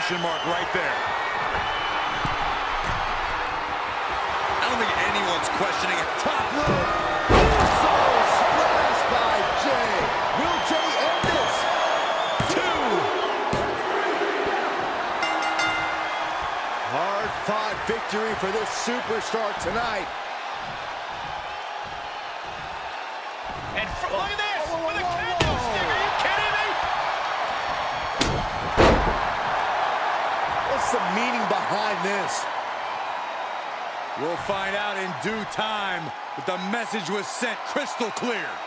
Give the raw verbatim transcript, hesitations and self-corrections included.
exclamation mark right there. I don't think anyone's questioning it. Top rope. Soul splash by Jay. Will Jay end this? Two. Hard-fought victory for this superstar tonight. And for, look at this! With a kendo stick! Are you kidding me? What's the meaning behind this? We'll find out in due time, but the message was sent crystal clear.